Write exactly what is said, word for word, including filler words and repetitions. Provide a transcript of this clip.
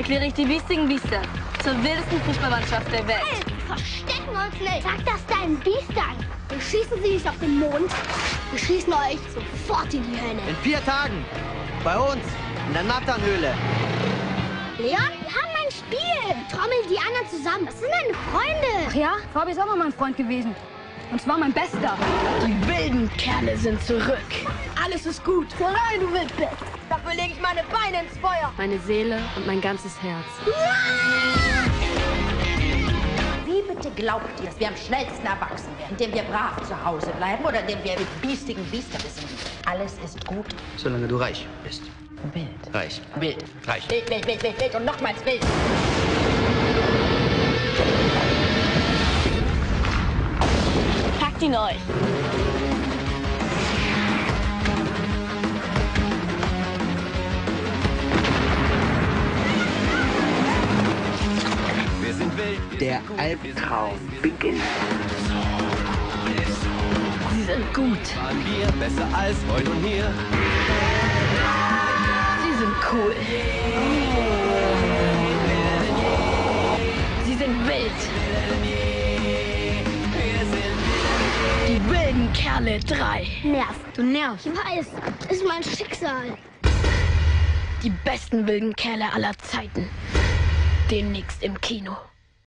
erkläre ich die biestigen Biester zur wildesten Fußballmannschaft der Welt. Hey, verstecken wir uns nicht. Sag das deinen Biestern. Wir schießen sie nicht auf den Mond. Wir schießen euch sofort in die Hölle. In vier Tagen. Bei uns. In der Natternhöhle. Leon, wir haben ein Spiel. Trommeln die anderen zusammen. Das sind meine Freunde. Ach ja? Fabi ist auch mal mein Freund gewesen. Und zwar mein Bester. Die wilden Kerle sind zurück. Alles ist gut, solange du wild bist. Dafür lege ich meine Beine ins Feuer. Meine Seele und mein ganzes Herz. Wie bitte glaubt ihr, dass wir am schnellsten erwachsen werden? Indem wir brav zu Hause bleiben oder indem wir mit biestigen Biester wissen? Alles ist gut. Solange du reich bist. Wild. Reich. Wild. Reich. Wild, wild, wild, wild, wild und nochmals wild. Packt ihn euch. Wir sind wild. Der Albtraum beginnt. Sie sind gut. Waren wir besser als heute und hier. Sie sind cool. Sie sind wild. Die wilden Kerle drei. Nerv. Du nervst. Ich weiß, das ist mein Schicksal. Die besten wilden Kerle aller Zeiten. Demnächst im Kino.